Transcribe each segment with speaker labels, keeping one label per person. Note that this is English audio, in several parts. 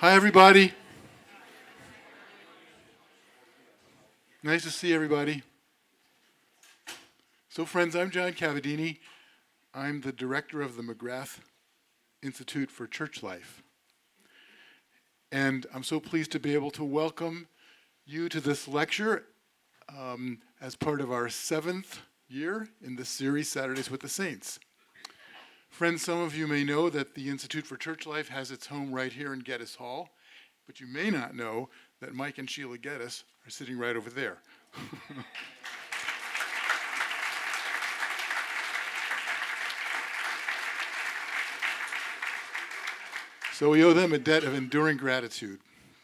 Speaker 1: Hi, everybody. Nice to see everybody. So, friends, I'm John Cavadini. I'm the director of the McGrath Institute for Church Life. And I'm so pleased to be able to welcome you to this lecture as part of our 7th year in this series, Saturdays with the Saints. Friends, some of you may know that the Institute for Church Life has its home right here in Geddes Hall, but you may not know that Mike and Sheila Geddes are sitting right over there. So we owe them a debt of enduring gratitude.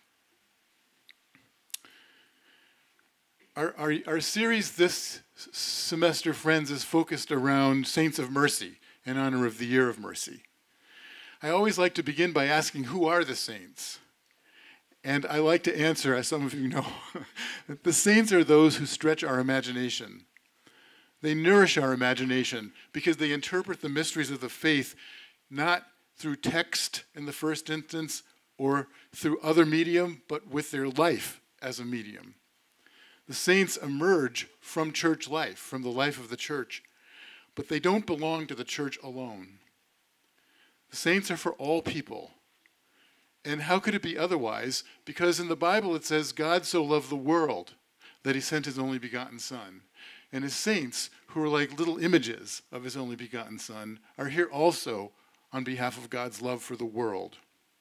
Speaker 1: Our series this semester, friends, is focused around Saints of Mercy in honor of the Year of Mercy. I always like to begin by asking, who are the saints? And I like to answer, as some of you know, that the saints are those who stretch our imagination. They nourish our imagination because they interpret the mysteries of the faith not through text in the first instance or through other medium, but with their life as a medium. The saints emerge from church life, from the life of the church, but they don't belong to the church alone. The saints are for all people. And how could it be otherwise? Because in the Bible it says, God so loved the world that he sent his only begotten Son. And his saints, who are like little images of his only begotten Son, are here also on behalf of God's love for the world.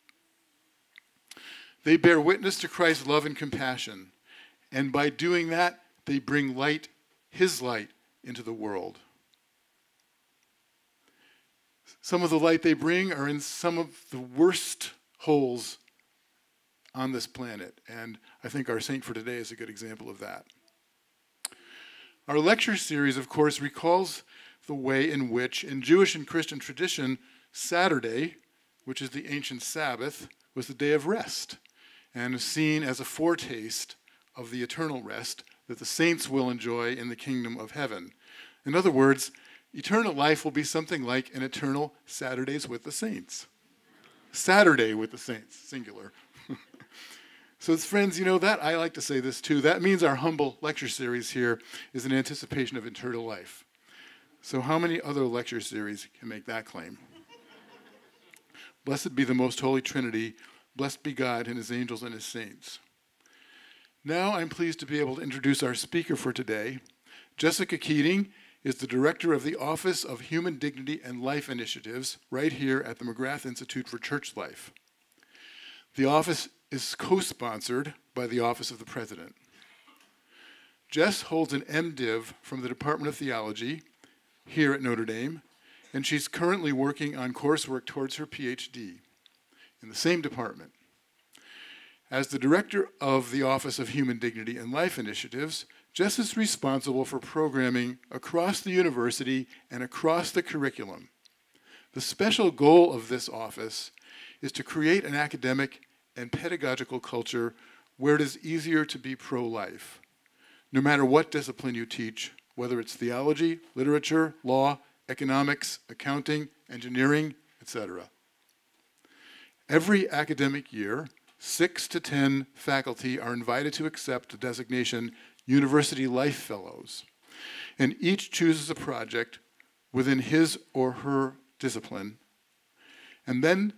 Speaker 1: They bear witness to Christ's love and compassion. And by doing that, they bring light, his light, into the world. Some of the light they bring are in some of the worst holes on this planet, and I think our saint for today is a good example of that. Our lecture series, of course, recalls the way in which, in Jewish and Christian tradition, Saturday, which is the ancient Sabbath, was the day of rest, and is seen as a foretaste of the eternal rest that the saints will enjoy in the kingdom of heaven. In other words, eternal life will be something like an eternal Saturdays with the saints. Saturday with the saints, singular. So friends, you know that, I like to say this too, that means our humble lecture series here is an anticipation of eternal life. So how many other lecture series can make that claim? Blessed be the most holy Trinity, blessed be God and his angels and his saints. Now I'm pleased to be able to introduce our speaker for today. Jessica Keating is the director of the Office of Human Dignity and Life Initiatives right here at the McGrath Institute for Church Life. The office is co-sponsored by the Office of the President. Jess holds an MDiv from the Department of Theology here at Notre Dame, and she's currently working on coursework towards her PhD in the same department. As the director of the Office of Human Dignity and Life Initiatives, Jess is responsible for programming across the university and across the curriculum. The special goal of this office is to create an academic and pedagogical culture where it is easier to be pro-life, no matter what discipline you teach, whether it's theology, literature, law, economics, accounting, engineering, etc. Every academic year, 6 to 10 faculty are invited to accept the designation University Life Fellows, and each chooses a project within his or her discipline, and then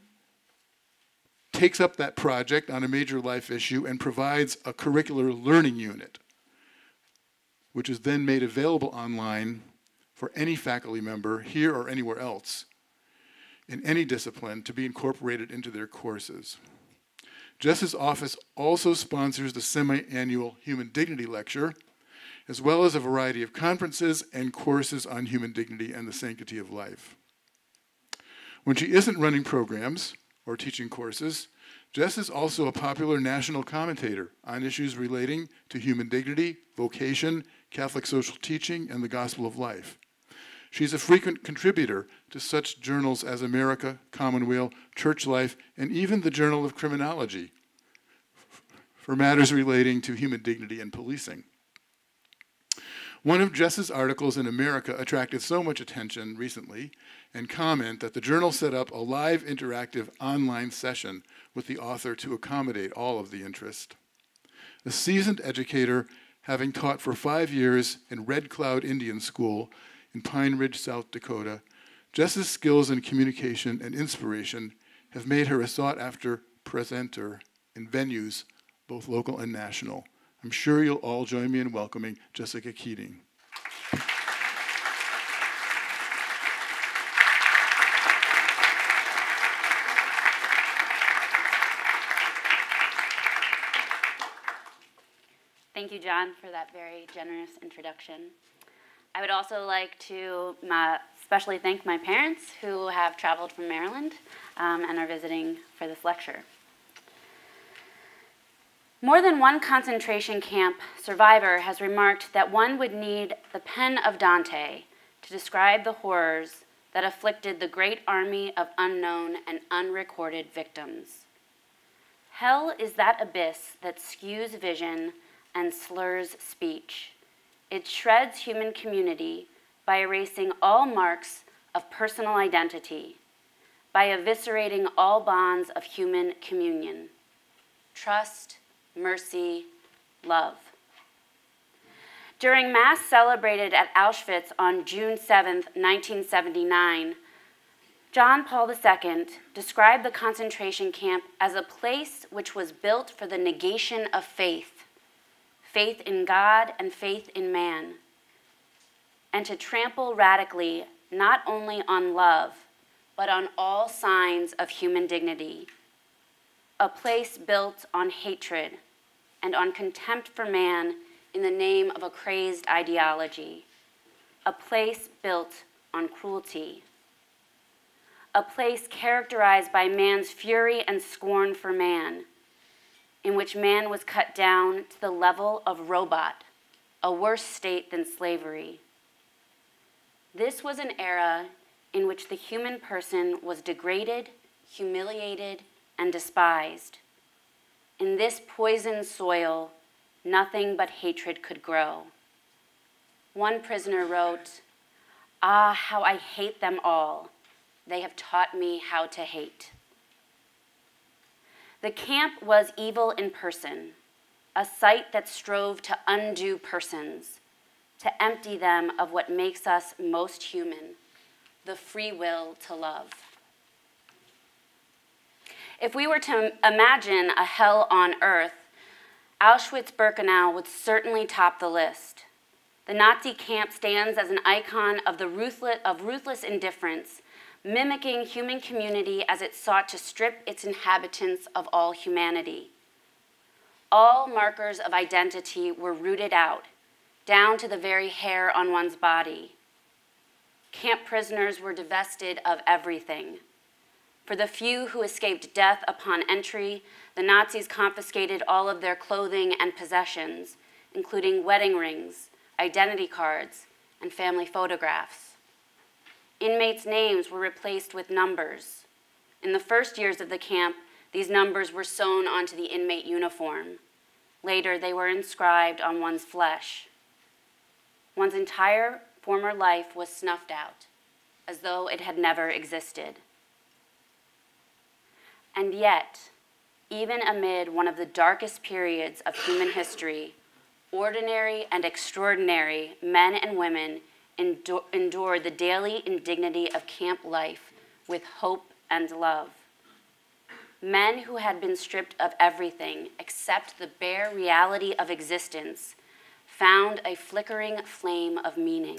Speaker 1: takes up that project on a major life issue and provides a curricular learning unit, which is then made available online for any faculty member here or anywhere else in any discipline to be incorporated into their courses. Jess's office also sponsors the semi-annual Human Dignity Lecture, as well as a variety of conferences and courses on human dignity and the sanctity of life. When she isn't running programs or teaching courses, Jess is also a popular national commentator on issues relating to human dignity, vocation, Catholic social teaching, and the gospel of life. She's a frequent contributor to such journals as America, Commonweal, Church Life, and even the Journal of Criminology for matters relating to human dignity and policing. One of Jess's articles in America attracted so much attention recently and comment that the journal set up a live interactive online session with the author to accommodate all of the interest. A seasoned educator, having taught for 5 years in Red Cloud Indian School in Pine Ridge, South Dakota, Jess's skills in communication and inspiration have made her a sought-after presenter in venues, both local and national. I'm sure you'll all join me in welcoming Jessica Keating.
Speaker 2: Thank you, John, for that very generous introduction. I would also like to especially thank my parents who have traveled from Maryland and are visiting for this lecture. More than one concentration camp survivor has remarked that one would need the pen of Dante to describe the horrors that afflicted the great army of unknown and unrecorded victims. Hell is that abyss that skews vision and slurs speech. It shreds human community by erasing all marks of personal identity, by eviscerating all bonds of human communion, trust, mercy, love. During Mass celebrated at Auschwitz on June 7, 1979, John Paul II described the concentration camp as a place which was built for the negation of faith, faith in God and faith in man, and to trample radically not only on love, but on all signs of human dignity. A place built on hatred and on contempt for man in the name of a crazed ideology. A place built on cruelty. A place characterized by man's fury and scorn for man, in which man was cut down to the level of robot, a worse state than slavery. This was an era in which the human person was degraded, humiliated, and despised. In this poisoned soil, nothing but hatred could grow. One prisoner wrote, "Ah, how I hate them all. They have taught me how to hate." The camp was evil in person, a sight that strove to undo persons, to empty them of what makes us most human, the free will to love. If we were to imagine a hell on earth, Auschwitz-Birkenau would certainly top the list. The Nazi camp stands as an icon of ruthless indifference, mimicking human community as it sought to strip its inhabitants of all humanity. All markers of identity were rooted out, down to the very hair on one's body. Camp prisoners were divested of everything. For the few who escaped death upon entry, the Nazis confiscated all of their clothing and possessions, including wedding rings, identity cards, and family photographs. Inmates' names were replaced with numbers. In the first years of the camp, these numbers were sewn onto the inmate uniform. Later, they were inscribed on one's flesh. One's entire former life was snuffed out, as though it had never existed. And yet, even amid one of the darkest periods of human history, ordinary and extraordinary men and women endured the daily indignity of camp life with hope and love. Men who had been stripped of everything except the bare reality of existence found a flickering flame of meaning.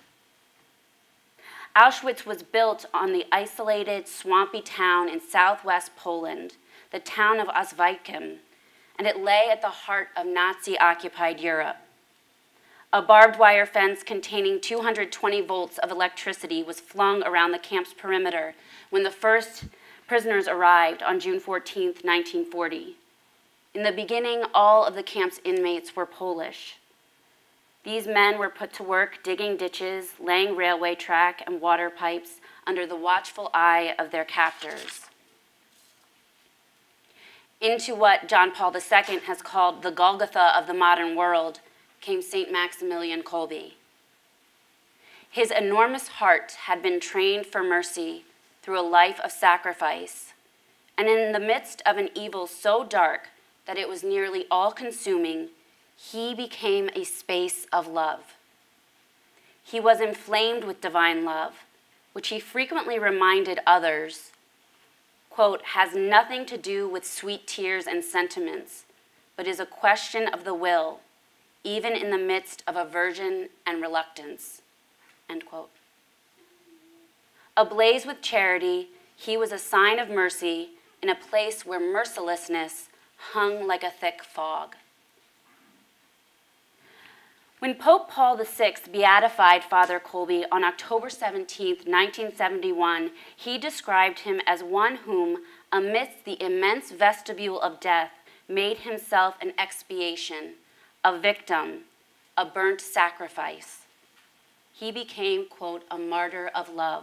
Speaker 2: Auschwitz was built on the isolated, swampy town in southwest Poland, the town of Auschwitz, and it lay at the heart of Nazi-occupied Europe. A barbed wire fence containing 220 volts of electricity was flung around the camp's perimeter when the first prisoners arrived on June 14, 1940. In the beginning, all of the camp's inmates were Polish. These men were put to work digging ditches, laying railway track and water pipes under the watchful eye of their captors. Into what John Paul II has called the Golgotha of the modern world came St. Maximilian Kolbe. His enormous heart had been trained for mercy through a life of sacrifice, and in the midst of an evil so dark that it was nearly all-consuming, he became a space of love. He was inflamed with divine love, which he frequently reminded others, quote, has nothing to do with sweet tears and sentiments, but is a question of the will, even in the midst of aversion and reluctance, end quote. Ablaze with charity, he was a sign of mercy in a place where mercilessness hung like a thick fog. When Pope Paul VI beatified Father Kolbe on October 17, 1971, he described him as one whom, amidst the immense vestibule of death, made himself an expiation, a victim, a burnt sacrifice. He became, quote, a martyr of love.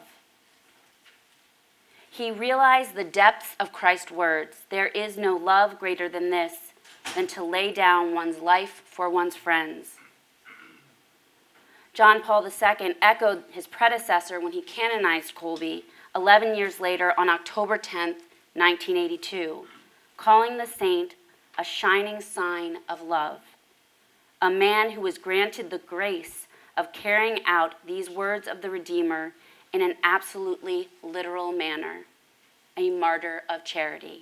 Speaker 2: He realized the depths of Christ's words, there is no love greater than this, than to lay down one's life for one's friends. John Paul II echoed his predecessor when he canonized Kolbe 11 years later on October 10, 1982, calling the saint a shining sign of love, a man who was granted the grace of carrying out these words of the Redeemer in an absolutely literal manner, a martyr of charity.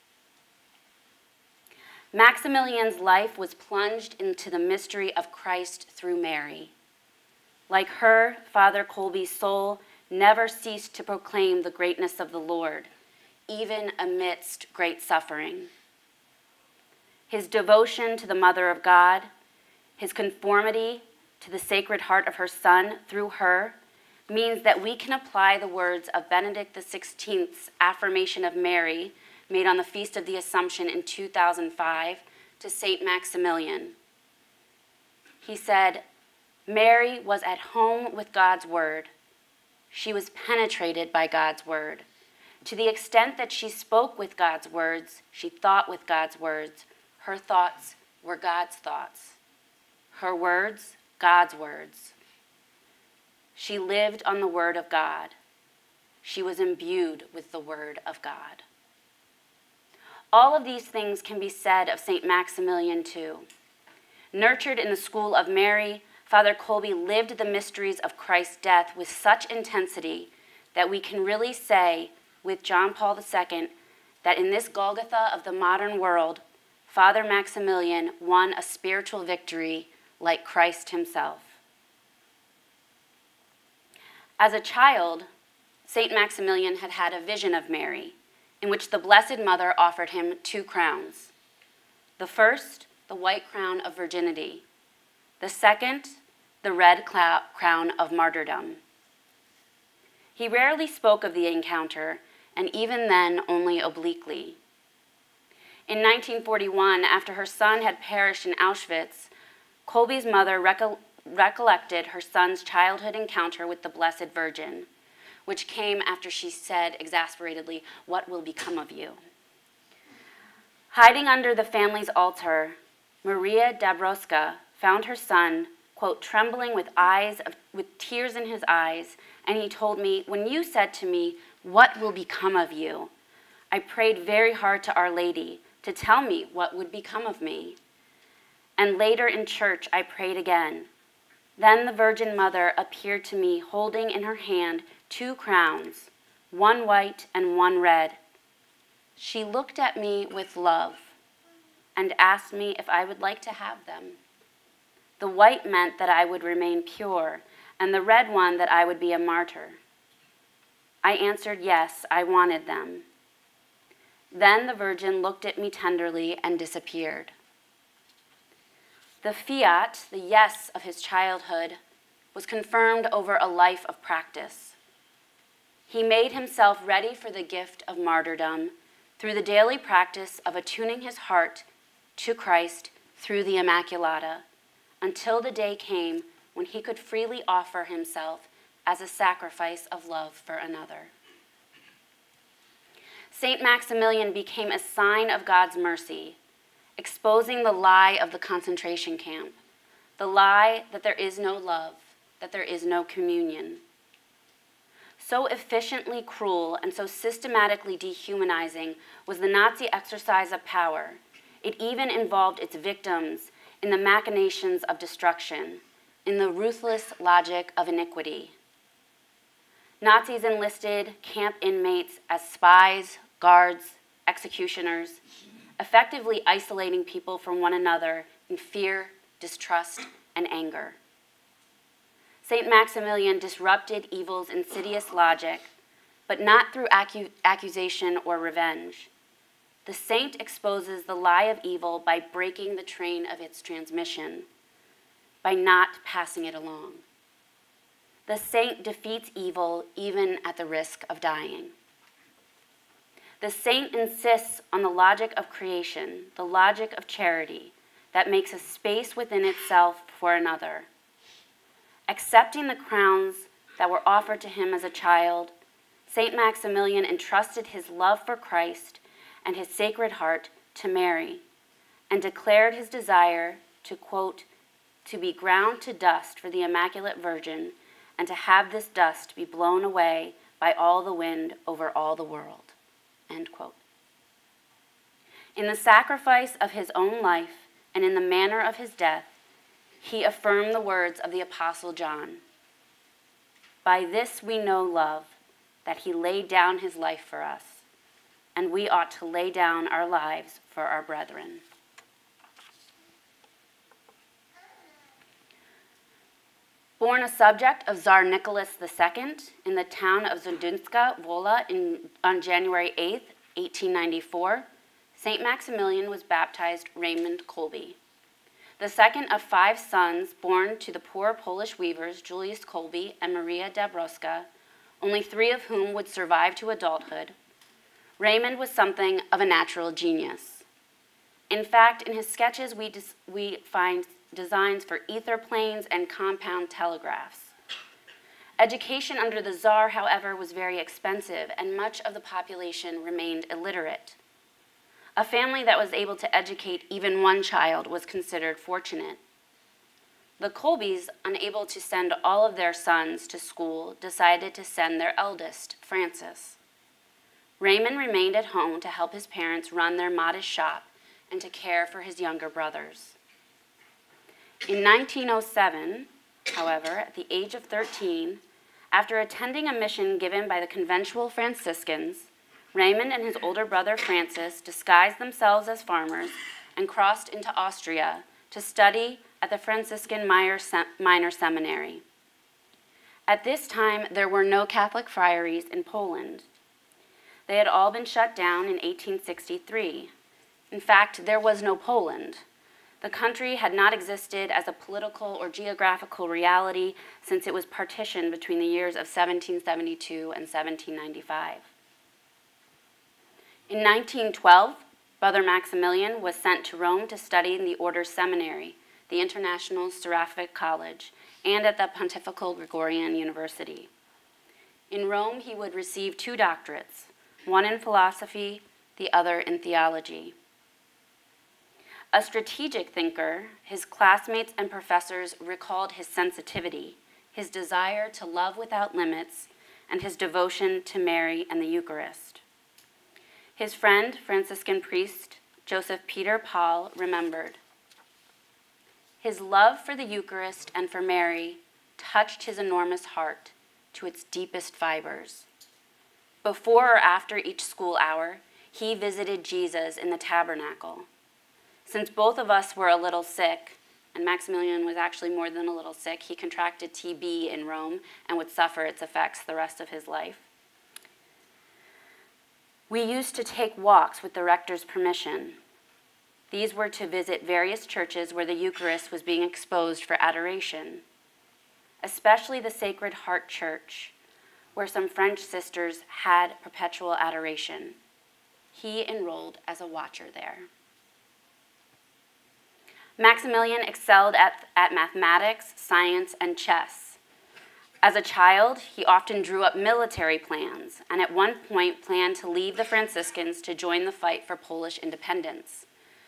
Speaker 2: Maximilian's life was plunged into the mystery of Christ through Mary. Like her, Father Kolbe's soul never ceased to proclaim the greatness of the Lord, even amidst great suffering. His devotion to the Mother of God, his conformity to the Sacred Heart of her Son through her, means that we can apply the words of Benedict XVI's affirmation of Mary, made on the Feast of the Assumption in 2005, to Saint Maximilian. He said, Mary was at home with God's word. She was penetrated by God's word. To the extent that she spoke with God's words, she thought with God's words. Her thoughts were God's thoughts. Her words, God's words. She lived on the word of God. She was imbued with the word of God. All of these things can be said of St. Maximilian too. Nurtured in the school of Mary, Father Kolbe lived the mysteries of Christ's death with such intensity that we can really say with John Paul II that in this Golgotha of the modern world, Father Maximilian won a spiritual victory like Christ himself. As a child, St. Maximilian had had a vision of Mary in which the Blessed Mother offered him 2 crowns. The first, the white crown of virginity. The second, the red crown of martyrdom. He rarely spoke of the encounter, and even then only obliquely. In 1941, after her son had perished in Auschwitz, Kolbe's mother recollected her son's childhood encounter with the Blessed Virgin, which came after she said exasperatedly, "What will become of you?" Hiding under the family's altar, Maria Dabrowska found her son, quote, trembling with tears in his eyes, and he told me, "When you said to me, 'What will become of you?' I prayed very hard to Our Lady to tell me what would become of me. And later in church, I prayed again. Then the Virgin Mother appeared to me holding in her hand 2 crowns, one white and one red. She looked at me with love and asked me if I would like to have them. The white meant that I would remain pure, and the red one that I would be a martyr. I answered yes, I wanted them. Then the Virgin looked at me tenderly and disappeared." The fiat, the yes of his childhood, was confirmed over a life of practice. He made himself ready for the gift of martyrdom through the daily practice of attuning his heart to Christ through the Immaculata, until the day came when he could freely offer himself as a sacrifice of love for another. St. Maximilian became a sign of God's mercy, exposing the lie of the concentration camp, the lie that there is no love, that there is no communion. So efficiently cruel and so systematically dehumanizing was the Nazi exercise of power, it even involved its victims in the machinations of destruction, in the ruthless logic of iniquity. Nazis enlisted camp inmates as spies, guards, executioners, effectively isolating people from one another in fear, distrust, and anger. St. Maximilian disrupted evil's insidious logic, but not through accusation or revenge. The saint exposes the lie of evil by breaking the train of its transmission, by not passing it along. The saint defeats evil even at the risk of dying. The saint insists on the logic of creation, the logic of charity, that makes a space within itself for another. Accepting the crowns that were offered to him as a child, St. Maximilian entrusted his love for Christ and his Sacred Heart to Mary, and declared his desire to, quote, to be ground to dust for the Immaculate Virgin, and to have this dust be blown away by all the wind over all the world, end quote. In the sacrifice of his own life and in the manner of his death, he affirmed the words of the Apostle John. By this we know love, that he laid down his life for us, and we ought to lay down our lives for our brethren. Born a subject of Tsar Nicholas II in the town of Zudunska Wola on January 8, 1894, St. Maximilian was baptized Raymond Kolbe. The second of 5 sons born to the poor Polish weavers Julius Kolbe and Maria Dabrowska, only 3 of whom would survive to adulthood, Raymond was something of a natural genius. In fact, in his sketches we find designs for ether planes and compound telegraphs. Education under the Tsar, however, was very expensive, and much of the population remained illiterate. A family that was able to educate even one child was considered fortunate. The Kolbes, unable to send all of their sons to school, decided to send their eldest, Francis. Raymond remained at home to help his parents run their modest shop and to care for his younger brothers. In 1907, however, at the age of 13, after attending a mission given by the conventual Franciscans, Raymond and his older brother Francis disguised themselves as farmers and crossed into Austria to study at the Franciscan Minor Seminary. At this time, there were no Catholic friaries in Poland. They had all been shut down in 1863. In fact, there was no Poland. The country had not existed as a political or geographical reality since it was partitioned between the years of 1772 and 1795. In 1912, Brother Maximilian was sent to Rome to study in the Order's Seminary, the International Seraphic College, and at the Pontifical Gregorian University. In Rome, he would receive 2 doctorates, one in philosophy, the other in theology. A strategic thinker, his classmates and professors recalled his sensitivity, his desire to love without limits, and his devotion to Mary and the Eucharist. His friend, Franciscan priest Joseph Peter Paul, remembered, his love for the Eucharist and for Mary touched his enormous heart to its deepest fibers. Before or after each school hour, he visited Jesus in the tabernacle. Since both of us were a little sick, and Maximilian was actually more than a little sick, he contracted TB in Rome and would suffer its effects the rest of his life. We used to take walks with the rector's permission. These were to visit various churches where the Eucharist was being exposed for adoration, especially the Sacred Heart Church, where some French sisters had perpetual adoration. He enrolled as a watcher there. Maximilian excelled at mathematics, science, and chess. As a child, he often drew up military plans, and at one point planned to leave the Franciscans to join the fight for Polish independence.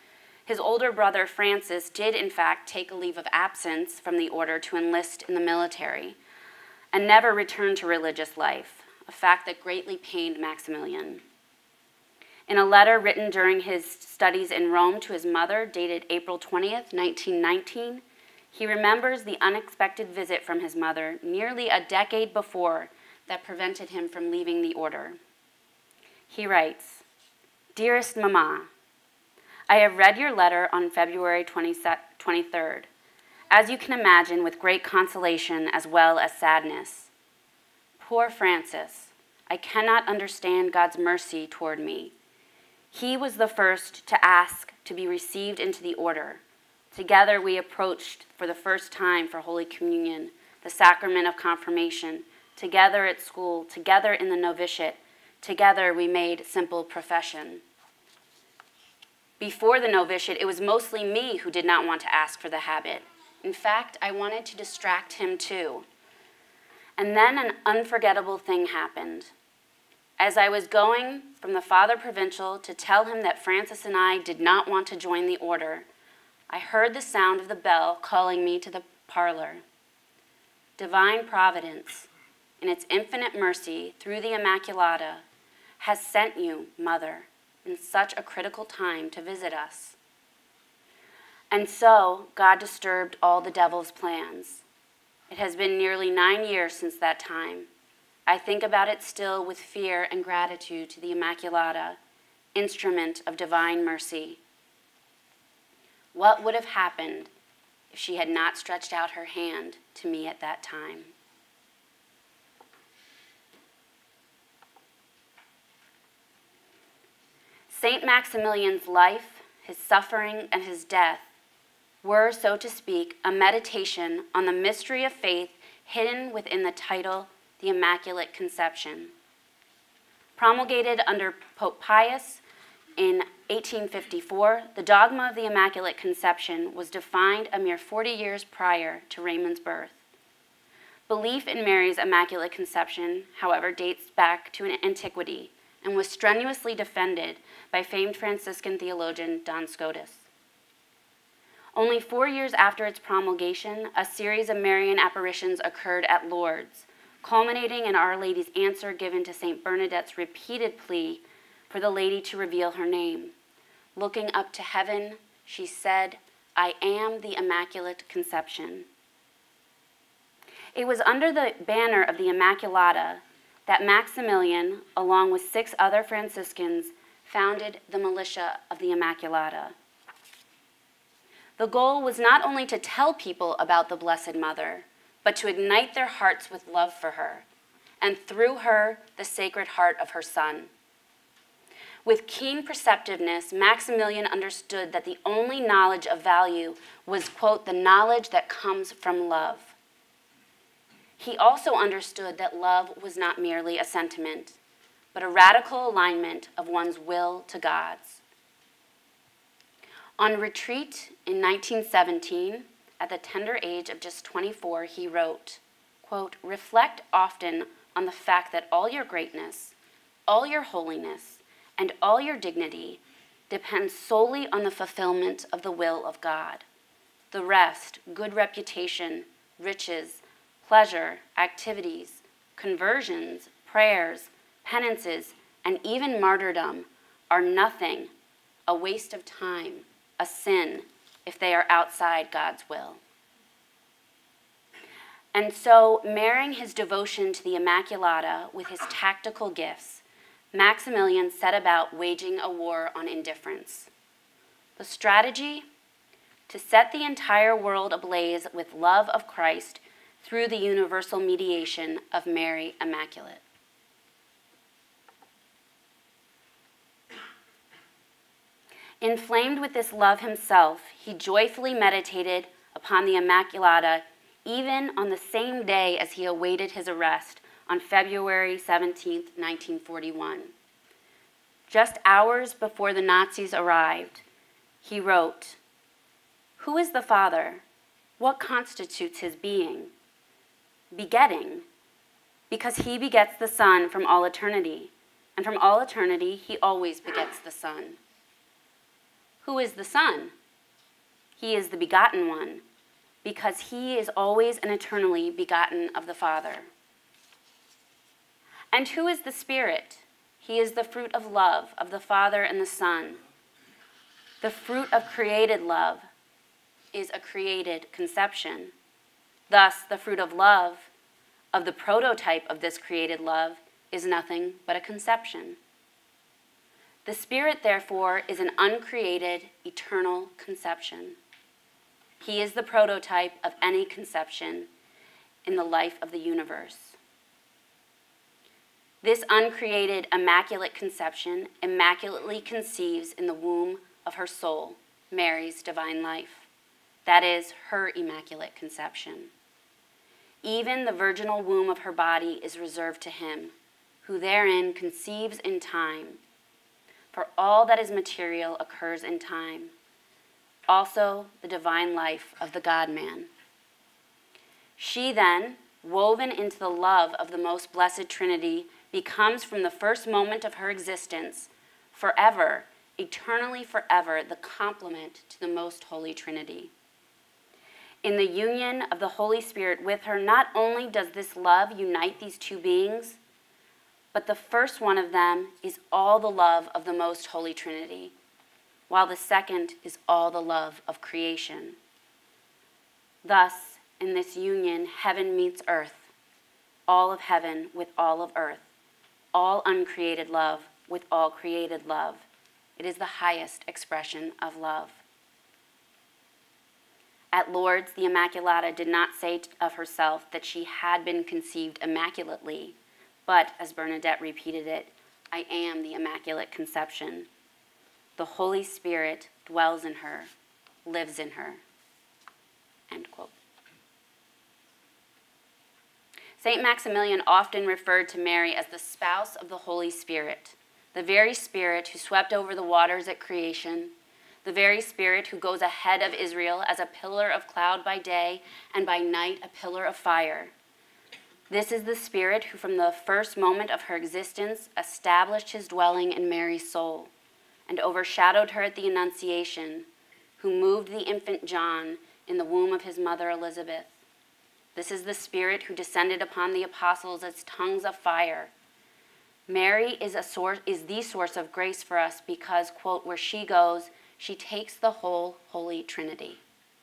Speaker 2: His older brother, Francis, did in fact take a leave of absence from the order to enlist in the military and never returned to religious life, a fact that greatly pained Maximilian. In a letter written during his studies in Rome to his mother, dated April 20th, 1919, he remembers the unexpected visit from his mother nearly a decade before that prevented him from leaving the order. He writes, "Dearest Mama, I have read your letter on February 23rd, as you can imagine, with great consolation as well as sadness. Poor Francis, I cannot understand God's mercy toward me. He was the first to ask to be received into the order. Together we approached for the first time for Holy Communion, the sacrament of confirmation, together at school, together in the novitiate, together we made simple profession. Before the novitiate, it was mostly me who did not want to ask for the habit. In fact, I wanted to distract him too. And then an unforgettable thing happened. As I was going from the Father Provincial to tell him that Francis and I did not want to join the order, I heard the sound of the bell calling me to the parlor. Divine Providence, in its infinite mercy through the Immaculata, has sent you, Mother, in such a critical time to visit us. And so God disturbed all the devil's plans. It has been nearly 9 years since that time. I think about it still with fear and gratitude to the Immaculata, instrument of divine mercy. What would have happened if she had not stretched out her hand to me at that time?" Saint Maximilian's life, his suffering, and his death were, so to speak, a meditation on the mystery of faith hidden within the title, the Immaculate Conception. Promulgated under Pope Pius in 1854, the dogma of the Immaculate Conception was defined a mere 40 years prior to Raymond's birth. Belief in Mary's Immaculate Conception, however, dates back to an antiquity and was strenuously defended by famed Franciscan theologian Duns Scotus. Only 4 years after its promulgation, a series of Marian apparitions occurred at Lourdes, culminating in Our Lady's answer given to St. Bernadette's repeated plea for the Lady to reveal her name. Looking up to heaven, she said, "I am the Immaculate Conception." It was under the banner of the Immaculata that Maximilian, along with 6 other Franciscans, founded the militia of the Immaculata. The goal was not only to tell people about the Blessed Mother, but to ignite their hearts with love for her, and through her, the Sacred Heart of her Son. With keen perceptiveness, Maximilian understood that the only knowledge of value was, quote, the knowledge that comes from love. He also understood that love was not merely a sentiment, but a radical alignment of one's will to God's. On retreat in 1917, at the tender age of just 24, he wrote, quote, "Reflect often on the fact that all your greatness, all your holiness, and all your dignity depends solely on the fulfillment of the will of God. The rest, good reputation, riches, pleasure, activities, conversions, prayers, penances, and even martyrdom are nothing, a waste of time, a sin, if they are outside God's will." And so, marrying his devotion to the Immaculata with his tactical gifts, Maximilian set about waging a war on indifference. The strategy? To set the entire world ablaze with love of Christ through the universal mediation of Mary Immaculate. Inflamed with this love himself, he joyfully meditated upon the Immaculata even on the same day as he awaited his arrest on February 17, 1941. Just hours before the Nazis arrived, he wrote, "Who is the Father? What constitutes his being? Begetting, because he begets the Son from all eternity, and from all eternity he always begets the Son. Who is the Son? He is the begotten one, because he is always and eternally begotten of the Father. And who is the Spirit? He is the fruit of love of the Father and the Son. The fruit of created love is a created conception. Thus, the fruit of love, of the prototype of this created love, is nothing but a conception. The Spirit, therefore, is an uncreated, eternal conception. He is the prototype of any conception in the life of the universe. This uncreated, immaculate conception immaculately conceives in the womb of her soul, Mary's divine life. That is her immaculate conception. Even the virginal womb of her body is reserved to him, who therein conceives in time. For all that is material occurs in time. Also the divine life of the God-man. She then, woven into the love of the most blessed Trinity, becomes from the first moment of her existence, forever, eternally forever, the complement to the most holy Trinity. In the union of the Holy Spirit with her, not only does this love unite these two beings, but the first one of them is all the love of the most holy Trinity, while the second is all the love of creation. Thus, in this union, heaven meets earth, all of heaven with all of earth, all uncreated love with all created love. It is the highest expression of love. At Lourdes, the Immaculata did not say of herself that she had been conceived immaculately, but, as Bernadette repeated it, I am the Immaculate Conception. The Holy Spirit dwells in her, lives in her. End quote. St. Maximilian often referred to Mary as the spouse of the Holy Spirit, the very Spirit who swept over the waters at creation, the very Spirit who goes ahead of Israel as a pillar of cloud by day and by night a pillar of fire. This is the Spirit who from the first moment of her existence established his dwelling in Mary's soul and overshadowed her at the Annunciation, who moved the infant John in the womb of his mother Elizabeth. This is the Spirit who descended upon the apostles as tongues of fire. Mary is the source of grace for us because, quote, where she goes, she takes the whole Holy Trinity.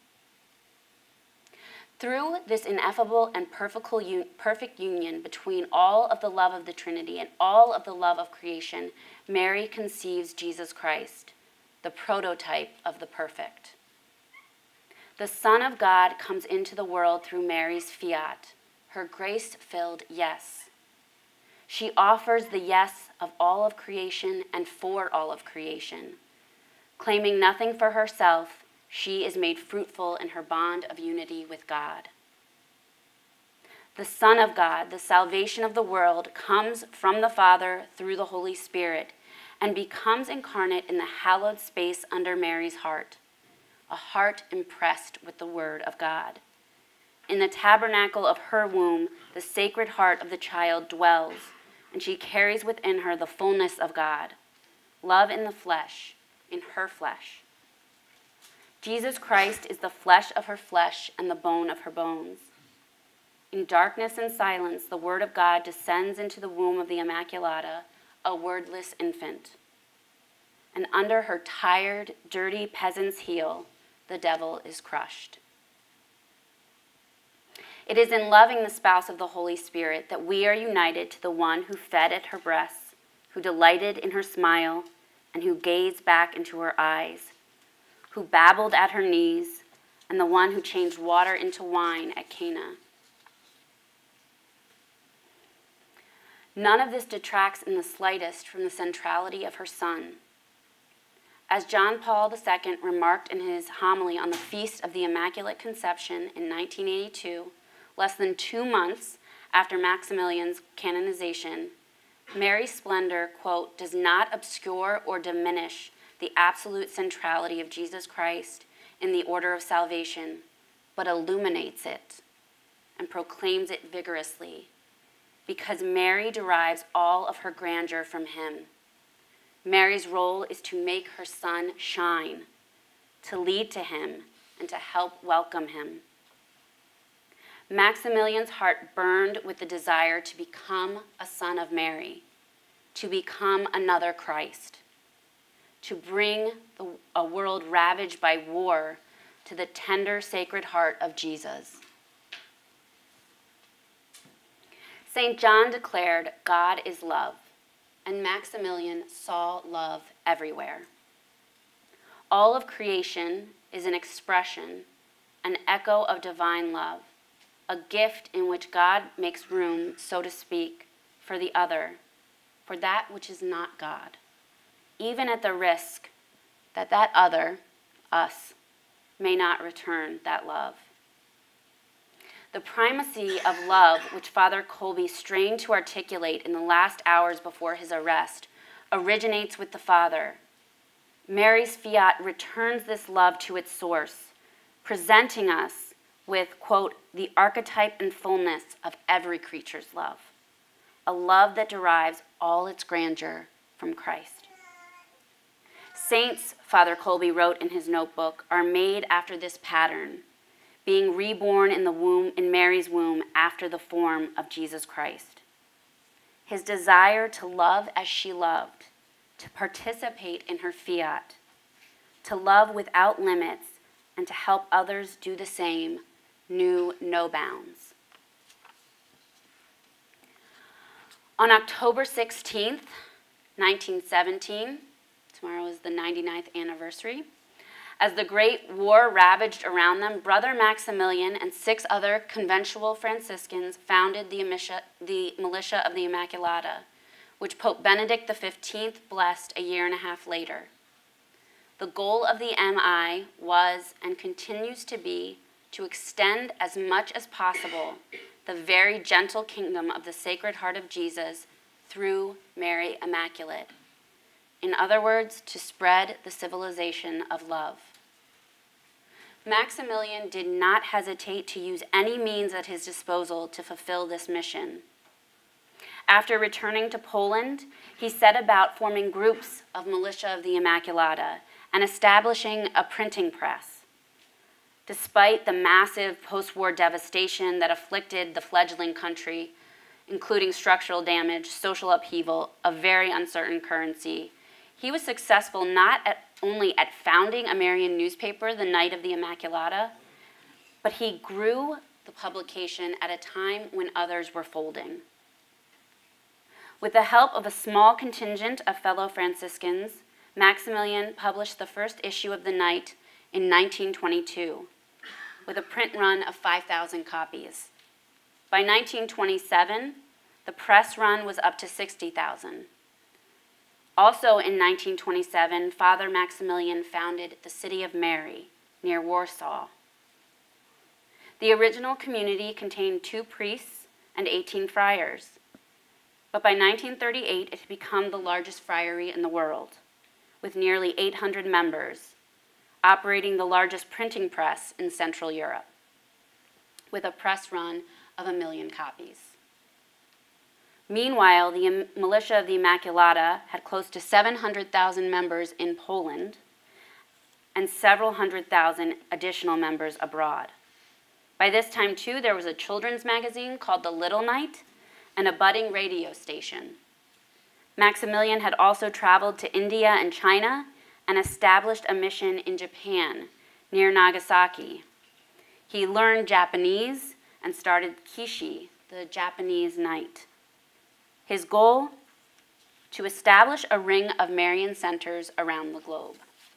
Speaker 2: Through this ineffable and perfect union between all of the love of the Trinity and all of the love of creation, Mary conceives Jesus Christ, the prototype of the perfect. The Son of God comes into the world through Mary's fiat, her grace-filled yes. She offers the yes of all of creation and for all of creation. Claiming nothing for herself, she is made fruitful in her bond of unity with God. The Son of God, the salvation of the world, comes from the Father through the Holy Spirit and becomes incarnate in the hallowed space under Mary's heart, a heart impressed with the Word of God. In the tabernacle of her womb, the sacred heart of the child dwells, and she carries within her the fullness of God, love in the flesh, in her flesh. Jesus Christ is the flesh of her flesh and the bone of her bones. In darkness and silence, the Word of God descends into the womb of the Immaculata, a wordless infant. And under her tired, dirty peasant's heel, the devil is crushed. It is in loving the spouse of the Holy Spirit that we are united to the one who fed at her breasts, who delighted in her smile, and who gazed back into her eyes, who babbled at her knees, and the one who changed water into wine at Cana. None of this detracts in the slightest from the centrality of her Son. As John Paul II remarked in his homily on the Feast of the Immaculate Conception in 1982, less than 2 months after Maximilian's canonization, Mary's splendor, quote, does not obscure or diminish the absolute centrality of Jesus Christ in the order of salvation, but illuminates it and proclaims it vigorously, because Mary derives all of her grandeur from him. Mary's role is to make her Son shine, to lead to him, and to help welcome him. Maximilian's heart burned with the desire to become a son of Mary, to become another Christ, to bring a world ravaged by war to the tender, sacred heart of Jesus. St. John declared, "God is love," and Maximilian saw love everywhere. All of creation is an expression, an echo of divine love, a gift in which God makes room, so to speak, for the other, for that which is not God, even at the risk that that other, us, may not return that love. The primacy of love, which Father Kolbe strained to articulate in the last hours before his arrest, originates with the Father. Mary's fiat returns this love to its source, presenting us with, quote, the archetype and fullness of every creature's love, a love that derives all its grandeur from Christ. Saints, Father Kolbe wrote in his notebook, are made after this pattern, being reborn in Mary's womb after the form of Jesus Christ. His desire to love as she loved, to participate in her fiat, to love without limits, and to help others do the same, knew no bounds. On October 16th, 1917, tomorrow is the 99th anniversary, as the Great War ravaged around them, Brother Maximilian and 6 other conventual Franciscans founded the Militia of the Immaculata, which Pope Benedict XV blessed a year and a half later. The goal of the MI was and continues to be to extend as much as possible the very gentle kingdom of the Sacred Heart of Jesus through Mary Immaculate. In other words, to spread the civilization of love. Maximilian did not hesitate to use any means at his disposal to fulfill this mission. After returning to Poland, he set about forming groups of Militia of the Immaculata and establishing a printing press. Despite the massive post-war devastation that afflicted the fledgling country, including structural damage, social upheaval, a very uncertain currency, he was successful not only at founding a Marian newspaper, the Night of the Immaculata, but he grew the publication at a time when others were folding. With the help of a small contingent of fellow Franciscans, Maximilian published the first issue of the Night in 1922, with a print run of 5,000 copies. By 1927, the press run was up to 60,000. Also in 1927, Father Maximilian founded the City of Mary near Warsaw. The original community contained 2 priests and 18 friars, but by 1938 it had become the largest friary in the world, with nearly 800 members, operating the largest printing press in Central Europe, with a press run of 1 million copies. Meanwhile, the Militia of the Immaculata had close to 700,000 members in Poland and several 100,000 additional members abroad. By this time, too, there was a children's magazine called The Little Knight and a budding radio station. Maximilian had also traveled to India and China and established a mission in Japan, near Nagasaki. He learned Japanese and started Kishi, the Japanese night. His goal? To establish a ring of Marian centers around the globe.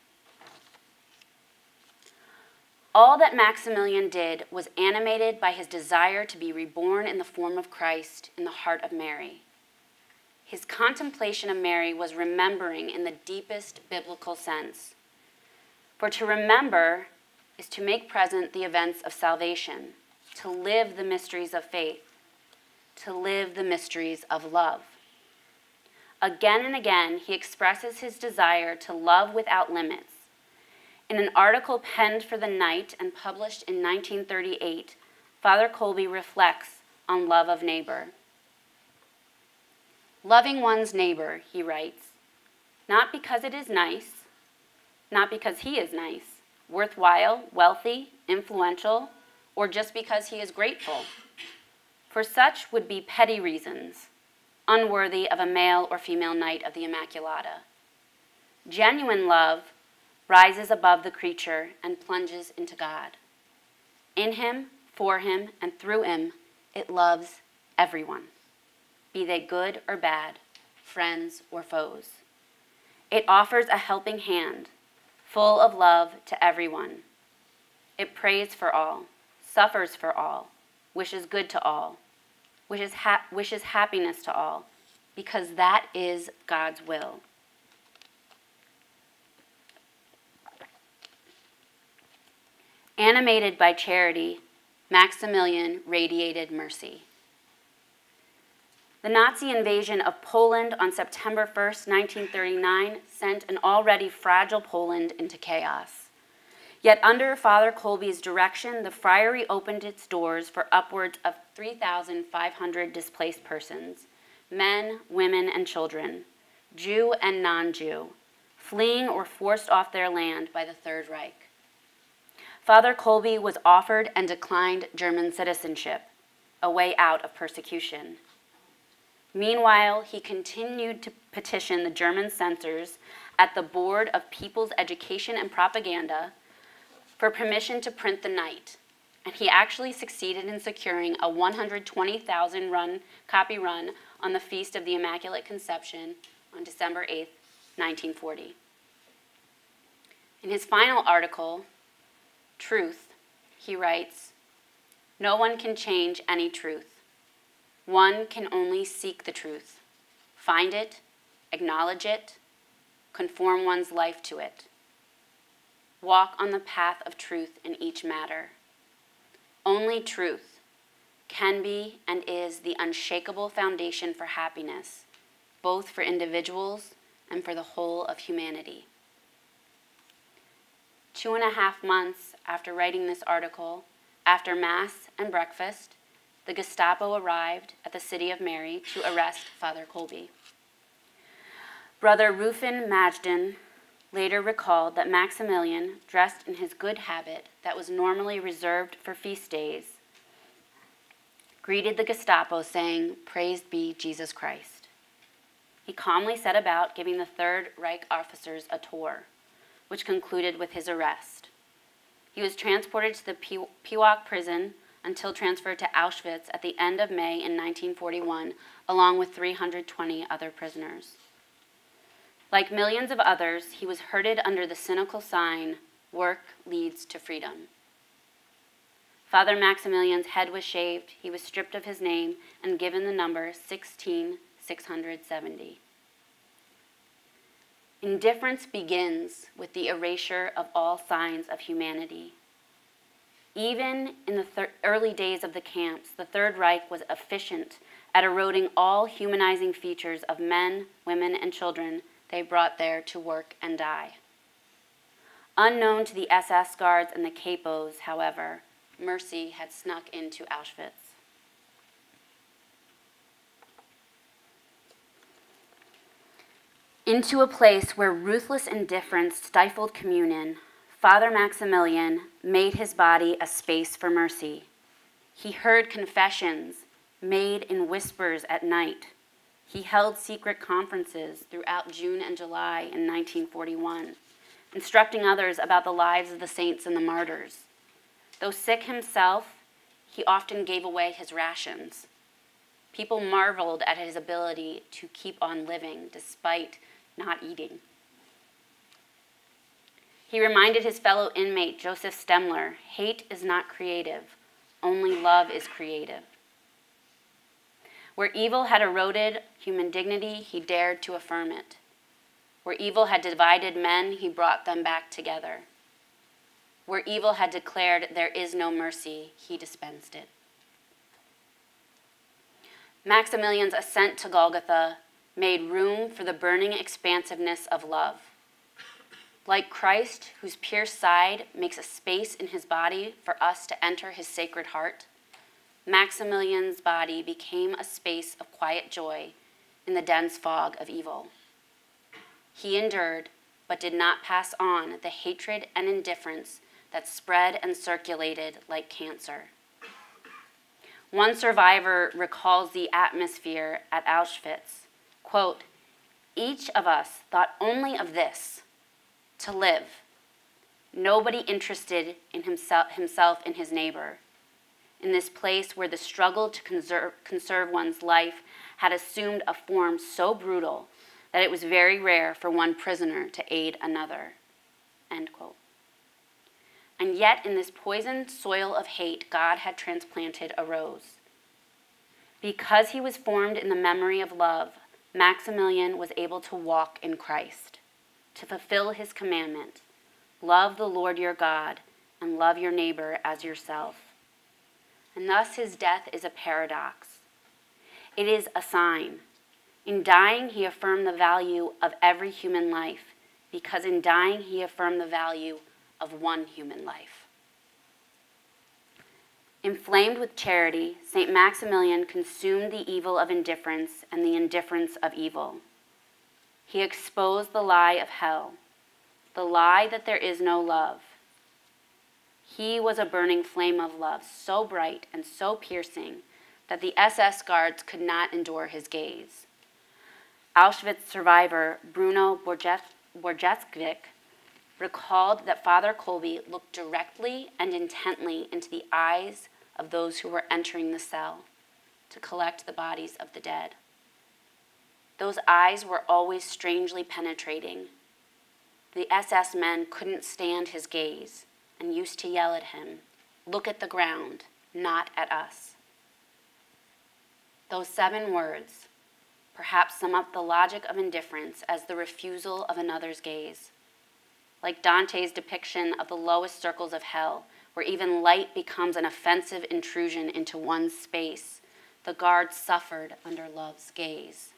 Speaker 2: All that Maximilian did was animated by his desire to be reborn in the form of Christ in the heart of Mary. His contemplation of Mary was remembering in the deepest biblical sense. For to remember is to make present the events of salvation, to live the mysteries of faith, to live the mysteries of love. Again and again, he expresses his desire to love without limits. In an article penned for the Night and published in 1938, Father Kolbe reflects on love of neighbor. Loving one's neighbor, he writes, not because it is nice, not because he is nice, worthwhile, wealthy, influential, or just because he is grateful. For such would be petty reasons, unworthy of a male or female knight of the Immaculata. Genuine love rises above the creature and plunges into God. In him, for him, and through him, it loves everyone, be they good or bad, friends or foes. It offers a helping hand, full of love to everyone. It prays for all, suffers for all, wishes good to all, wishes happiness to all, because that is God's will. Animated by charity, Maximilian radiated mercy. The Nazi invasion of Poland on September 1st, 1939, sent an already fragile Poland into chaos. Yet under Father Kolbe's direction, the friary opened its doors for upwards of 3,500 displaced persons, men, women, and children, Jew and non-Jew, fleeing or forced off their land by the Third Reich. Father Kolbe was offered and declined German citizenship, a way out of persecution. Meanwhile, he continued to petition the German censors at the Board of People's Education and Propaganda for permission to print the Knight, and he actually succeeded in securing a 120,000 copy run on the Feast of the Immaculate Conception on December 8, 1940. In his final article, Truth, he writes, "No one can change any truth. One can only seek the truth, find it, acknowledge it, conform one's life to it. Walk on the path of truth in each matter. Only truth can be and is the unshakable foundation for happiness, both for individuals and for the whole of humanity." 2.5 months after writing this article, after Mass and breakfast, the Gestapo arrived at the City of Mary to arrest Father Kolbe. Brother Rufin Majdan later recalled that Maximilian, dressed in his good habit that was normally reserved for feast days, greeted the Gestapo saying, "Praised be Jesus Christ." He calmly set about giving the Third Reich officers a tour, which concluded with his arrest. He was transported to the Piwak prison until transferred to Auschwitz at the end of May in 1941, along with 320 other prisoners. Like millions of others, he was herded under the cynical sign, "Work leads to freedom." Father Maximilian's head was shaved, he was stripped of his name, and given the number 16670. Indifference begins with the erasure of all signs of humanity. Even in the early days of the camps, the Third Reich was efficient at eroding all humanizing features of men, women, and children they brought there to work and die. Unknown to the SS guards and the capos, however, mercy had snuck into Auschwitz. Into a place where ruthless indifference stifled communion, Father Maximilian made his body a space for mercy. He heard confessions made in whispers at night. He held secret conferences throughout June and July in 1941, instructing others about the lives of the saints and the martyrs. Though sick himself, he often gave away his rations. People marveled at his ability to keep on living despite not eating. He reminded his fellow inmate, Joseph Stemler, "Hate is not creative, only love is creative." Where evil had eroded human dignity, he dared to affirm it. Where evil had divided men, he brought them back together. Where evil had declared there is no mercy, he dispensed it. Maximilian's ascent to Golgotha made room for the burning expansiveness of love. Like Christ, whose pierced side makes a space in his body for us to enter his sacred heart, Maximilian's body became a space of quiet joy in the dense fog of evil. He endured, but did not pass on the hatred and indifference that spread and circulated like cancer. One survivor recalls the atmosphere at Auschwitz. Quote, "Each of us thought only of this, to live. Nobody interested in himself and his neighbor. In this place where the struggle to conserve one's life had assumed a form so brutal that it was very rare for one prisoner to aid another." End quote. And yet in this poisoned soil of hate, God had transplanted a rose. Because he was formed in the memory of love, Maximilian was able to walk in Christ, to fulfill his commandment, love the Lord your God and love your neighbor as yourself. And thus his death is a paradox. It is a sign. In dying, he affirmed the value of every human life, because in dying, he affirmed the value of one human life. Inflamed with charity, St. Maximilian consumed the evil of indifference and the indifference of evil. He exposed the lie of hell, the lie that there is no love. He was a burning flame of love, so bright and so piercing that the SS guards could not endure his gaze. Auschwitz survivor Bruno Borjeckiewicz recalled that Father Kolbe looked directly and intently into the eyes of those who were entering the cell to collect the bodies of the dead. Those eyes were always strangely penetrating. The SS men couldn't stand his gaze and used to yell at him, "Look at the ground, not at us." Those 7 words perhaps sum up the logic of indifference as the refusal of another's gaze. Like Dante's depiction of the lowest circles of hell, where even light becomes an offensive intrusion into one's space, the guards suffered under love's gaze.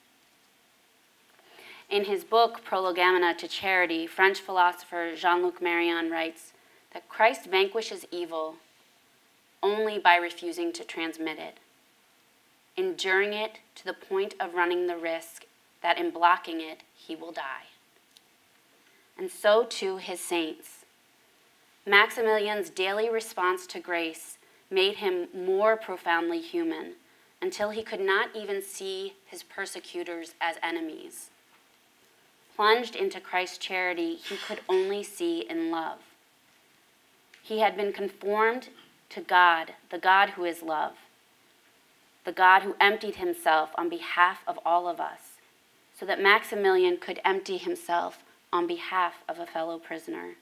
Speaker 2: In his book, Prolegomena to Charity, French philosopher Jean-Luc Marion writes that Christ vanquishes evil only by refusing to transmit it, enduring it to the point of running the risk that in blocking it, he will die. And so too his saints. Maximilian's daily response to grace made him more profoundly human, until he could not even see his persecutors as enemies. Plunged into Christ's charity, he could only see in love. He had been conformed to God, the God who is love, the God who emptied himself on behalf of all of us, so that Maximilian could empty himself on behalf of a fellow prisoner.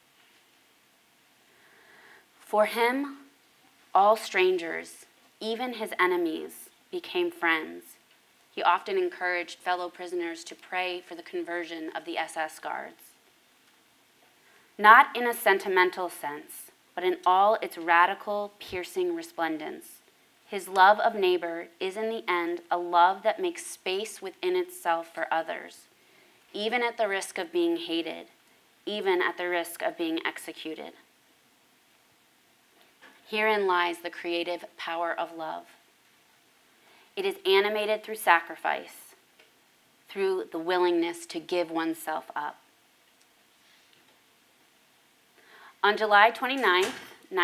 Speaker 2: For him, all strangers, even his enemies, became friends. He often encouraged fellow prisoners to pray for the conversion of the SS guards. Not in a sentimental sense, but in all its radical, piercing resplendence, his love of neighbor is in the end a love that makes space within itself for others, even at the risk of being hated, even at the risk of being executed. Herein lies the creative power of love. It is animated through sacrifice, through the willingness to give oneself up. On July 29,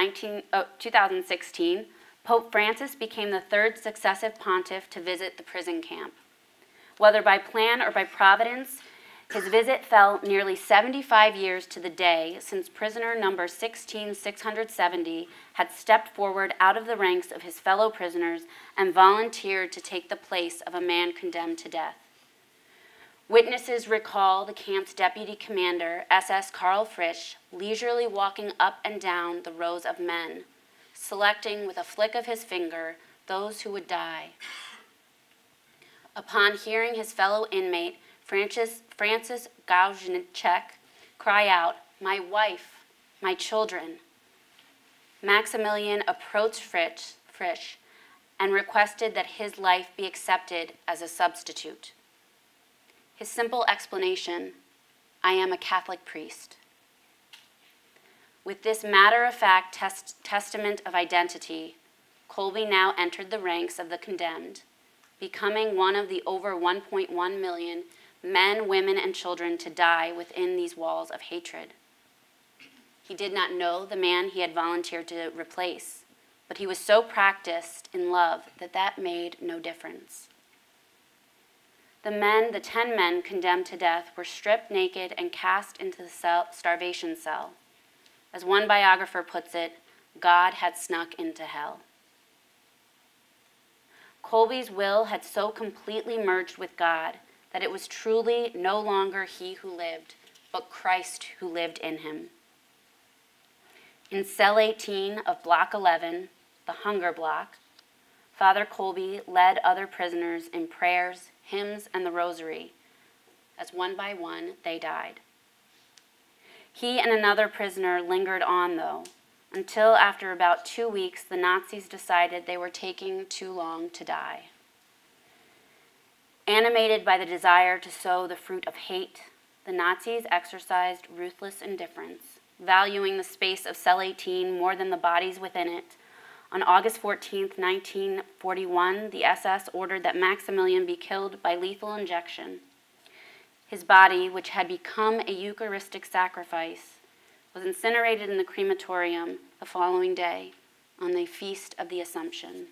Speaker 2: 2016, Pope Francis became the 3rd successive pontiff to visit the prison camp. Whether by plan or by providence, his visit fell nearly 75 years to the day since prisoner number 16670 had stepped forward out of the ranks of his fellow prisoners and volunteered to take the place of a man condemned to death. Witnesses recall the camp's deputy commander, SS Karl Frisch, leisurely walking up and down the rows of men, selecting with a flick of his finger those who would die. Upon hearing his fellow inmate, Francis Gauznicek cry out, "My wife, my children," Maximilian approached Frisch and requested that his life be accepted as a substitute. His simple explanation, "I am a Catholic priest." With this matter-of-fact testament of identity, Kolbe now entered the ranks of the condemned, becoming one of the over 1.1 million men, women, and children to die within these walls of hatred. He did not know the man he had volunteered to replace, but he was so practiced in love that that made no difference. The 10 men condemned to death were stripped naked and cast into the starvation cell. As one biographer puts it, God had snuck into hell. Kolbe's will had so completely merged with God that it was truly no longer he who lived, but Christ who lived in him. In cell 18 of Block 11, the hunger block, Father Kolbe led other prisoners in prayers, hymns, and the rosary, as one by one they died. He and another prisoner lingered on, though, until after about 2 weeks, the Nazis decided they were taking too long to die. Animated by the desire to sow the fruit of hate, the Nazis exercised ruthless indifference, valuing the space of cell 18 more than the bodies within it. On August 14, 1941, the SS ordered that Maximilian be killed by lethal injection. His body, which had become a Eucharistic sacrifice, was incinerated in the crematorium the following day on the Feast of the Assumption.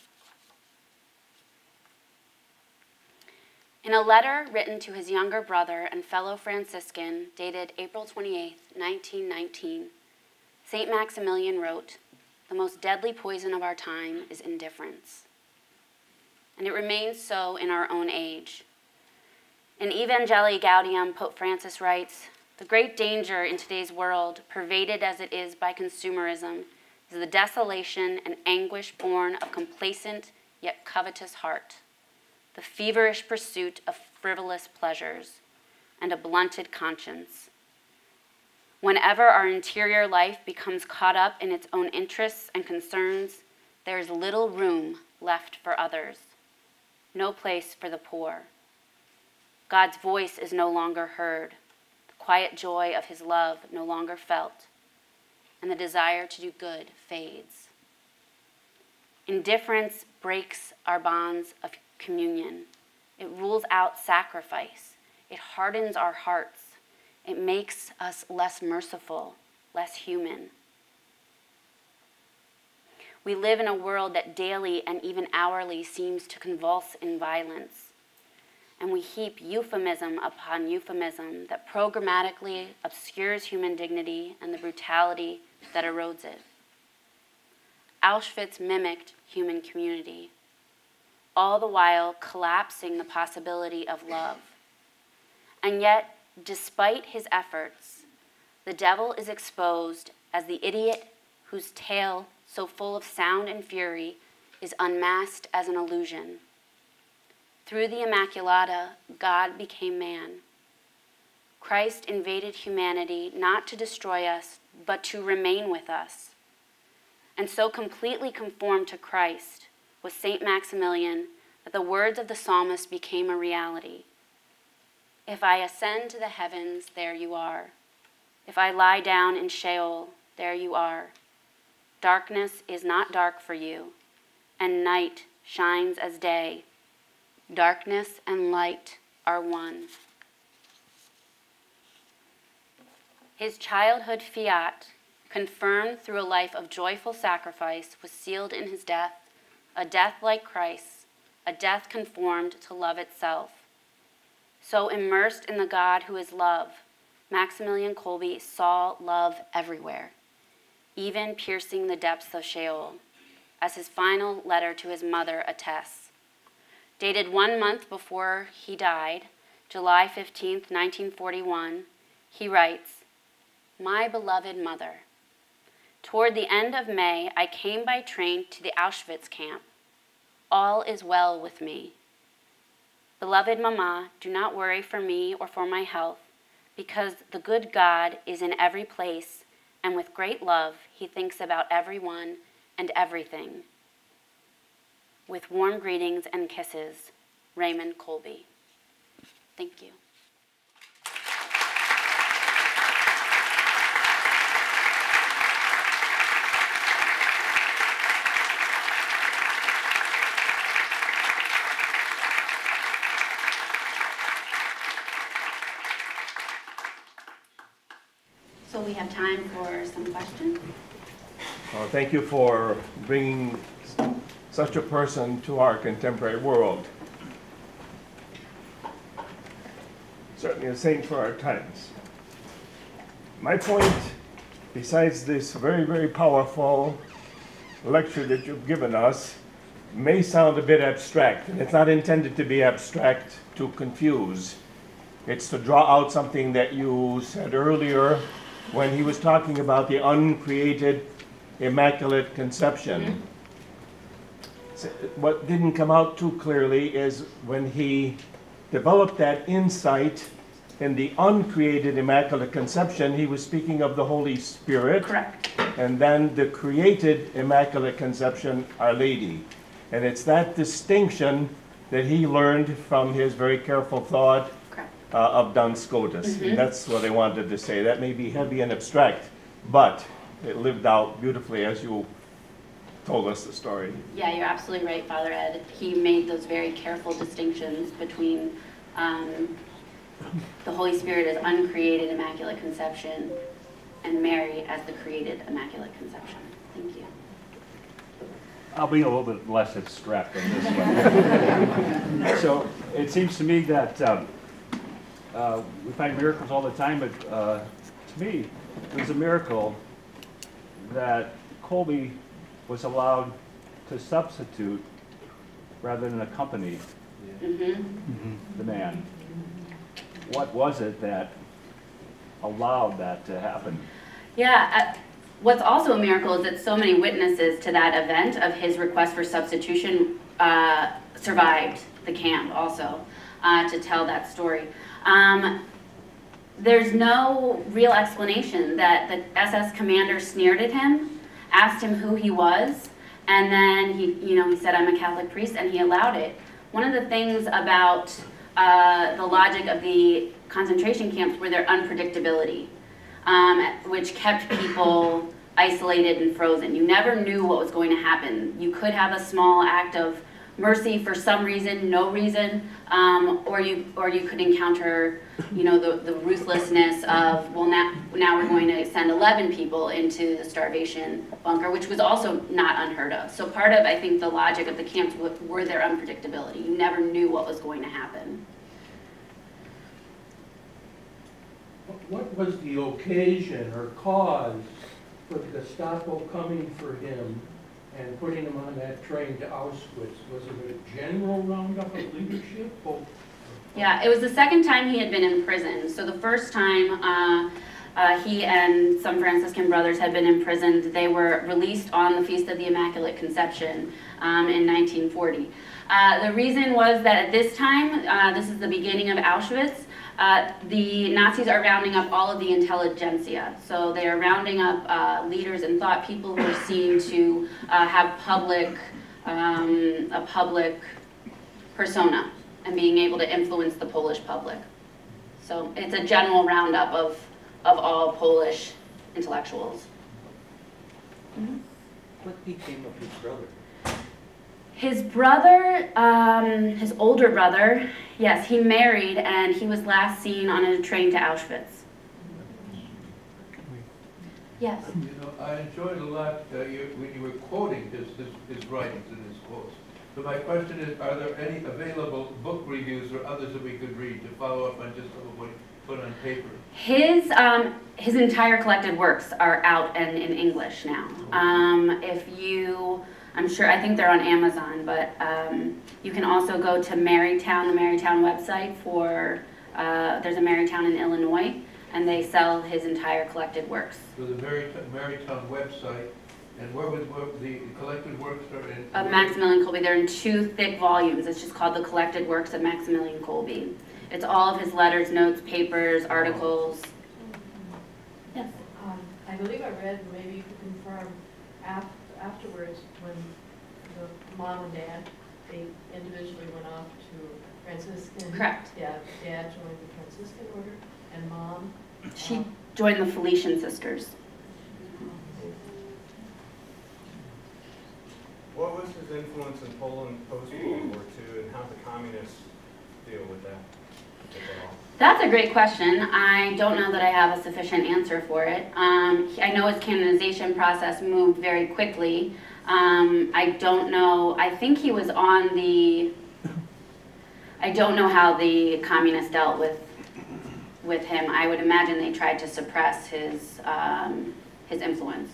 Speaker 2: In a letter written to his younger brother and fellow Franciscan, dated April 28, 1919, St. Maximilian wrote, "The most deadly poison of our time is indifference." And it remains so in our own age. In Evangelii Gaudium, Pope Francis writes, "The great danger in today's world, pervaded as it is by consumerism, is the desolation and anguish born of complacent yet covetous heart, the feverish pursuit of frivolous pleasures, and a blunted conscience. Whenever our interior life becomes caught up in its own interests and concerns, there is little room left for others, no place for the poor. God's voice is no longer heard, the quiet joy of his love no longer felt, and the desire to do good fades. Indifference breaks our bonds of communion. It rules out sacrifice. It hardens our hearts. It makes us less merciful, less human. We live in a world that daily and even hourly seems to convulse in violence. And we heap euphemism upon euphemism that programmatically obscures human dignity and the brutality that erodes it. Auschwitz mimicked human community, all the while collapsing the possibility of love. And yet, despite his efforts, the devil is exposed as the idiot whose tale, so full of sound and fury, is unmasked as an illusion. Through the Immaculata, God became man. Christ invaded humanity not to destroy us, but to remain with us. And so completely conformed to Christ was St. Maximilian that the words of the psalmist became a reality. "If I ascend to the heavens, there you are. If I lie down in Sheol, there you are. Darkness is not dark for you, and night shines as day. Darkness and light are one." His childhood fiat, confirmed through a life of joyful sacrifice, was sealed in his death, a death like Christ's, a death conformed to love itself. So immersed in the God who is love, Maximilian Kolbe saw love everywhere, even piercing the depths of Sheol, as his final letter to his mother attests. Dated 1 month before he died, July 15, 1941, he writes, "My beloved mother, toward the end of May, I came by train to the Auschwitz camp. All is well with me. Beloved Mama, do not worry for me or for my health, because the good God is in every place, and with great love, he thinks about everyone and everything. With warm greetings and kisses, Raymond Kolbe." Thank you. have time for some questions.
Speaker 3: Thank you for bringing such a person to our contemporary world. Certainly a saint for our times. My point, besides this very, very powerful lecture that you've given us, may sound a bit abstract, and it's not intended to be abstract to confuse. It's to draw out something that you said earlier when he was talking about the uncreated Immaculate Conception. So what didn't come out too clearly is when he developed that insight in the uncreated Immaculate Conception, he was speaking of the Holy Spirit.
Speaker 2: Correct.
Speaker 3: And then the created Immaculate Conception, Our Lady. And it's that distinction that he learned from his very careful thought of Duns Scotus.
Speaker 2: Mm-hmm.
Speaker 3: And that's what I wanted to say. That may be heavy and abstract, but it lived out beautifully as you told us the story.
Speaker 2: Yeah, you're absolutely right, Father Ed. He made those very careful distinctions between the Holy Spirit as uncreated Immaculate Conception and Mary as the created Immaculate Conception. Thank you.
Speaker 4: I'll be a little bit less abstract on this one. So it seems to me that we find miracles all the time, but to me, it was a miracle that Kolbe was allowed to substitute rather than accompany the man. What was it that allowed that to happen?
Speaker 2: Yeah, what's also a miracle is that so many witnesses to that event of his request for substitution survived the camp also to tell that story. There's no real explanation that the SS commander sneered at him, asked him who he was, and then he said, "I'm a Catholic priest," and he allowed it. One of the things about the logic of the concentration camps were their unpredictability, which kept people isolated and frozen. You never knew what was going to happen. You could have a small act of mercy for some reason, no reason, or you could encounter, the ruthlessness of, well, now we're going to send 11 people into the starvation bunker, which was also not unheard of. So part of, I think, the logic of the camps were their unpredictability. You never knew what was going to happen.
Speaker 5: What was the occasion or cause for the Gestapo coming for him and putting him on that train to Auschwitz? Was it a general roundup of leadership?
Speaker 2: Yeah, it was the second time he had been in prison. So the first time he and some Franciscan brothers had been imprisoned, they were released on the Feast of the Immaculate Conception in 1940. The reason was that at this time, this is the beginning of Auschwitz, the Nazis are rounding up all of the intelligentsia. So they are rounding up leaders and thought people who are seen to have a public persona and being able to influence the Polish public. So it's a general roundup of all Polish intellectuals. Mm-hmm.
Speaker 6: What became of his brother?
Speaker 2: His brother, his older brother, yes, he married and he was last seen on a train to Auschwitz. Yes?
Speaker 5: I enjoyed a lot when you were quoting his writings and his quotes. So my question is, are there any available book reviews or others that we could read to follow up on just what we put on paper?
Speaker 2: His entire collected works are out and in English now. I think they're on Amazon, but you can also go to Marytown, the Marytown website for, there's a Marytown in Illinois, and they sell his entire collected works.
Speaker 5: So the Marytown website, and where the collected works are in?
Speaker 2: Of Maximilian Kolbe. They're in 2 thick volumes. It's just called The Collected Works of Maximilian Kolbe. It's all of his letters, notes, papers, articles. Yes?
Speaker 7: I believe I read, maybe you could confirm, afterwards when the mom and dad, they individually went off to Franciscan.
Speaker 2: Correct.
Speaker 7: Yeah, dad joined the Franciscan order, and mom?
Speaker 2: She joined the Felician Sisters.
Speaker 8: What was his influence in Poland post-World War II, and how did the communists deal with that?
Speaker 2: That's a great question. I don't know that I have a sufficient answer for it. I know his canonization process moved very quickly. I don't know. I think he was on the. I don't know how the communists dealt with him. I would imagine they tried to suppress his influence.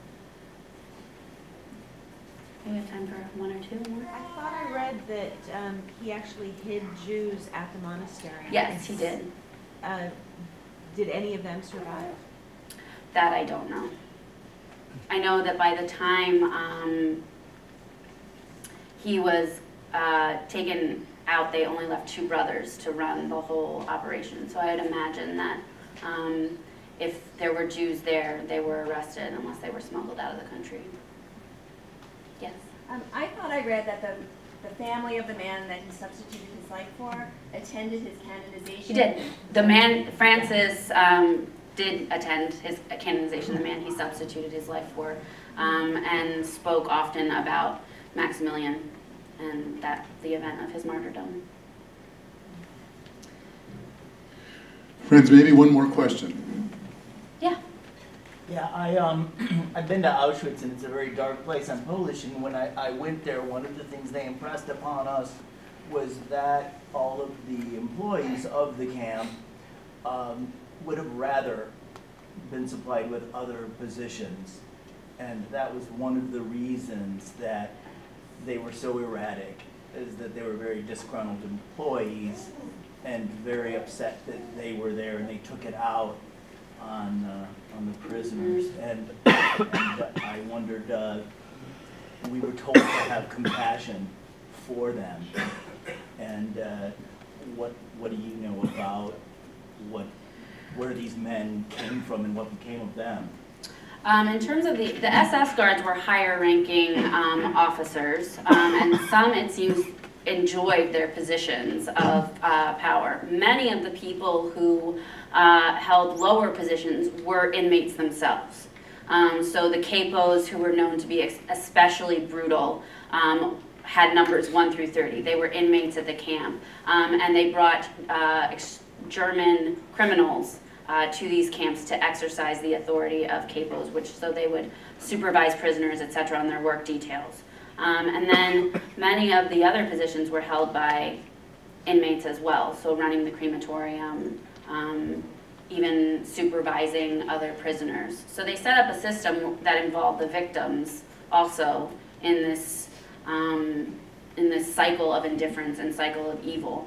Speaker 2: We have time for one or two more.
Speaker 9: I thought I read that he actually hid Jews at the monastery.
Speaker 2: Yes, he did.
Speaker 9: Did any of them survive?
Speaker 2: That I don't know. I know that by the time he was taken out, they only left 2 brothers to run the whole operation. So I would imagine that if there were Jews there, they were arrested unless they were smuggled out of the country. Yes?
Speaker 10: I thought I read that the family of the man that he substituted his life for attended his canonization.
Speaker 2: He did. The man, Francis, did attend his canonization, the man he substituted his life for, and spoke often about Maximilian and the event of his martyrdom.
Speaker 1: Friends, maybe one more question.
Speaker 2: Yeah.
Speaker 6: Yeah, I've been to Auschwitz, and it's a very dark place. I'm Polish, and when I went there, one of the things they impressed upon us was that all of the employees of the camp would have rather been supplied with other positions. And that was one of the reasons that they were so erratic, is that they were very disgruntled employees and very upset that they were there, and they took it out on the prisoners. And I wondered, we were told to have compassion for them. And what do you know about where these men came from and what became of them?
Speaker 2: In terms of the SS guards were higher ranking officers, and some, it seems, enjoyed their positions of power. Many of the people who held lower positions were inmates themselves. So the capos, who were known to be especially brutal, had numbers 1 through 30. They were inmates at the camp, and they brought German criminals to these camps to exercise the authority of capos, so they would supervise prisoners, etc., on their work details. And then many of the other positions were held by inmates as well, so running the crematorium, even supervising other prisoners. So they set up a system that involved the victims also in this cycle of indifference and cycle of evil.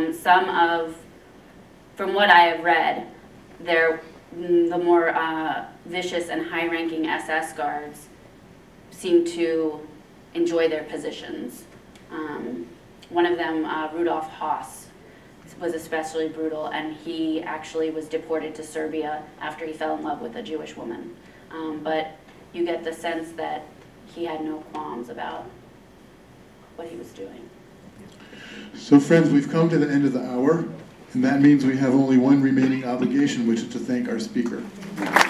Speaker 2: From what I have read, the more vicious and high-ranking SS guards seem to enjoy their positions. One of them, Rudolf Haas, was especially brutal, and he actually was deported to Serbia after he fell in love with a Jewish woman. But you get the sense that he had no qualms about what he was doing.
Speaker 1: So friends, we've come to the end of the hour, and that means we have only one remaining obligation, which is to thank our speaker.